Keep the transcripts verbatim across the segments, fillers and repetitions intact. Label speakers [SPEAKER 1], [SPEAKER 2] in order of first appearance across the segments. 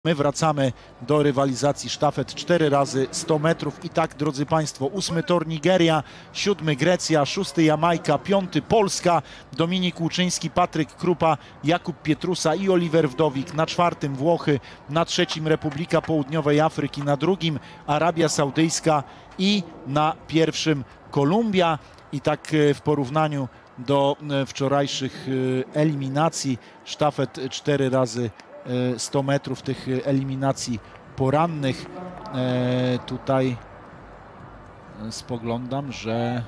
[SPEAKER 1] My wracamy do rywalizacji sztafet cztery razy sto metrów. I tak, drodzy Państwo, ósmy tor Nigeria, siódmy Grecja, szósty Jamajka, piąty Polska, Dominik Łuczyński, Patryk Krupa, Jakub Pietrusa i Oliver Wdowik. Na czwartym Włochy, na trzecim Republika Południowej Afryki, na drugim Arabia Saudyjska i na pierwszym Kolumbia. I tak w porównaniu do wczorajszych eliminacji sztafet cztery razy sto metrów, tych eliminacji porannych, e, tutaj spoglądam, że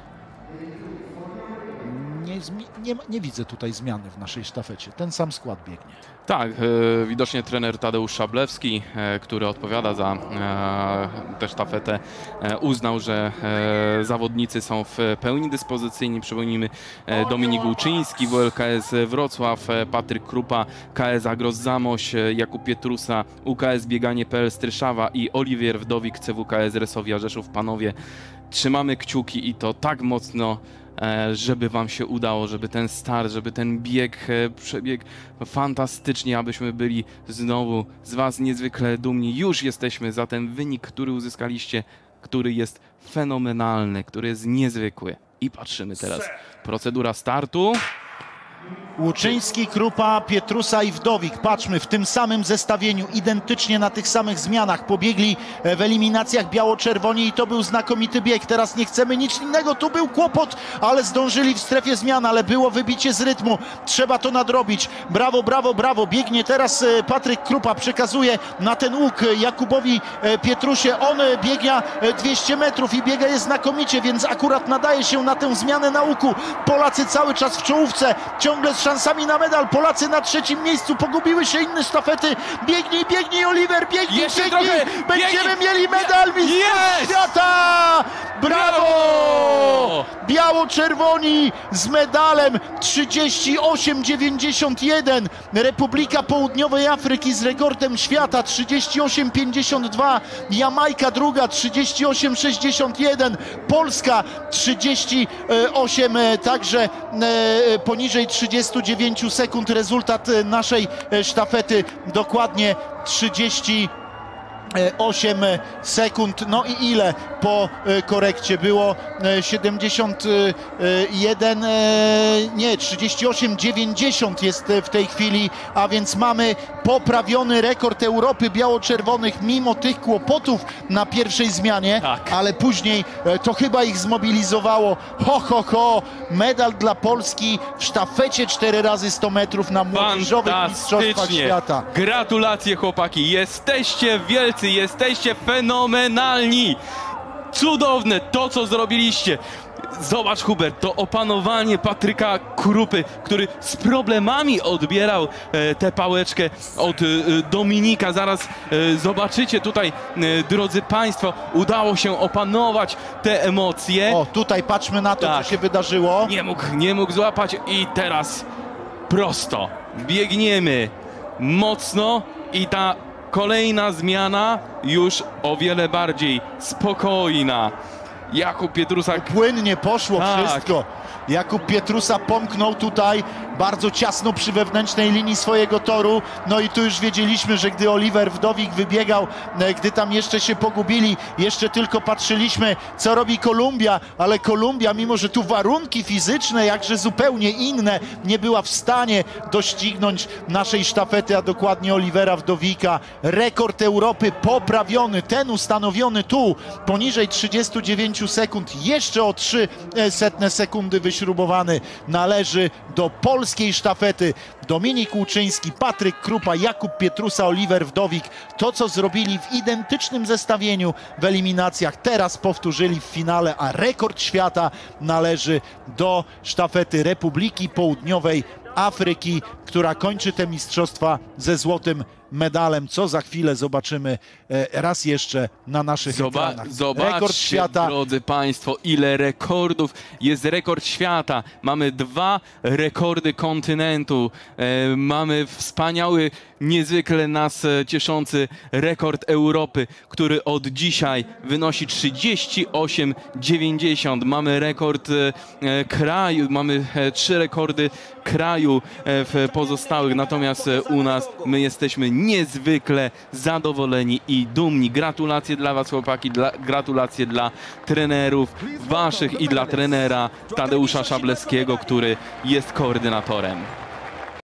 [SPEAKER 1] nie, nie, nie widzę tutaj zmiany w naszej sztafecie. Ten sam skład biegnie.
[SPEAKER 2] Tak, e, widocznie trener Tadeusz Szablewski, e, który odpowiada za e, tę sztafetę, e, uznał, że e, zawodnicy są w pełni dyspozycyjni. Przypomnijmy, e, Dominik Łuczyński, W L K S Wrocław, e, Patryk Krupa, K S Agros Zamość, e, Jakub Pietrusa, U K S Bieganie kropka P L Stryszawa i Oliwier Wdowik, C W K S Resowia Rzeszów. Panowie, trzymamy kciuki i to tak mocno, żeby wam się udało, żeby ten start, żeby ten bieg przebiegł fantastycznie, abyśmy byli znowu z was niezwykle dumni. Już jesteśmy za ten wynik, który uzyskaliście, który jest fenomenalny, który jest niezwykły. I patrzymy teraz. Procedura startu.
[SPEAKER 1] Łuczyński, Krupa, Pietrusa i Wdowik. Patrzmy, w tym samym zestawieniu, identycznie na tych samych zmianach pobiegli w eliminacjach biało-czerwoni i to był znakomity bieg. Teraz nie chcemy nic innego, tu był kłopot, ale zdążyli w strefie zmian, ale było wybicie z rytmu. Trzeba to nadrobić. Brawo, brawo, brawo. Biegnie teraz Patryk Krupa, przekazuje na ten łuk Jakubowi Pietrusie. On biega dwieście metrów i biega je znakomicie, więc akurat nadaje się na tę zmianę na łuku. Polacy cały czas w czołówce, ciągle z szansami na medal. Polacy na trzecim miejscu, pogubiły się inne sztafety. Biegnij, biegnij, Oliver, biegnij,
[SPEAKER 2] Jeszcze
[SPEAKER 1] biegnij.
[SPEAKER 2] trochę,
[SPEAKER 1] Będziemy
[SPEAKER 2] biegnij.
[SPEAKER 1] mieli medal mistrzostw
[SPEAKER 2] Jest!
[SPEAKER 1] świata! Brawo!
[SPEAKER 2] Brawo!
[SPEAKER 1] Biało-czerwoni z medalem trzydzieści osiem dziewięćdziesiąt jeden. Republika Południowej Afryki z rekordem świata trzydzieści osiem pięćdziesiąt dwa. Jamajka druga trzydzieści osiem sześćdziesiąt jeden. Polska trzydzieści osiem, także poniżej trzydziestu dziewięciu sekund. Rezultat naszej sztafety dokładnie trzydzieści osiem sekund. No i ile po korekcie było? siedemdziesiąt jeden, nie, trzydzieści osiem dziewięćdziesiąt jest w tej chwili, a więc mamy poprawiony rekord Europy biało-czerwonych mimo tych kłopotów na pierwszej zmianie,
[SPEAKER 2] Tak.
[SPEAKER 1] ale później to chyba ich zmobilizowało. Ho, ho, ho! Medal dla Polski w sztafecie cztery razy sto metrów na młodzieżowych mistrzostwach świata.
[SPEAKER 2] Gratulacje, chłopaki, jesteście wielcy, jesteście fenomenalni. Cudowne to, co zrobiliście. Zobacz, Hubert, to opanowanie Patryka Krupy, który z problemami odbierał e, tę pałeczkę od e, Dominika. Zaraz e, zobaczycie tutaj, e, drodzy Państwo, udało się opanować te emocje.
[SPEAKER 1] O, tutaj patrzmy na to,
[SPEAKER 2] Tak.
[SPEAKER 1] co się wydarzyło.
[SPEAKER 2] Nie mógł, nie mógł złapać i teraz prosto. Biegniemy mocno i ta kolejna zmiana już o wiele bardziej spokojna. Jakub Pietrusa...
[SPEAKER 1] Płynnie poszło
[SPEAKER 2] Tak.
[SPEAKER 1] wszystko. Jakub Pietrusa pomknął tutaj bardzo ciasno przy wewnętrznej linii swojego toru. No i tu już wiedzieliśmy, że gdy Oliver Wdowik wybiegał, gdy tam jeszcze się pogubili, jeszcze tylko patrzyliśmy, co robi Kolumbia, ale Kolumbia, mimo że tu warunki fizyczne, jakże zupełnie inne, nie była w stanie doścignąć naszej sztafety, a dokładnie Olivera Wdowika. Rekord Europy poprawiony, ten ustanowiony tu, poniżej trzydziestu dziewięciu sekund, jeszcze o trzy setne sekundy wyśrubowany, należy do polskiej sztafety. Dominik Łuczyński, Patryk Krupa, Jakub Pietrusa, Oliver Wdowik. To, co zrobili w identycznym zestawieniu w eliminacjach, teraz powtórzyli w finale, a rekord świata należy do sztafety Republiki Południowej Afryki, która kończy te mistrzostwa ze złotym medalem, co za chwilę zobaczymy raz jeszcze na naszych
[SPEAKER 2] Zoba
[SPEAKER 1] ekranach.
[SPEAKER 2] Zobaczcie,
[SPEAKER 1] Rekord świata.
[SPEAKER 2] drodzy Państwo, ile rekordów. Jest rekord świata. Mamy dwa rekordy kontynentu. E, mamy wspaniały, niezwykle nas cieszący rekord Europy, który od dzisiaj wynosi trzydzieści osiem dziewięćdziesiąt. Mamy rekord e, kraju, mamy e, trzy rekordy kraju e, w pozostałych. Natomiast e, u nas my jesteśmy niezwykle zadowoleni i dumni. Gratulacje dla was, chłopaki, dla, gratulacje dla trenerów waszych i dla trenera Tadeusza Szablewskiego, który jest koordynatorem.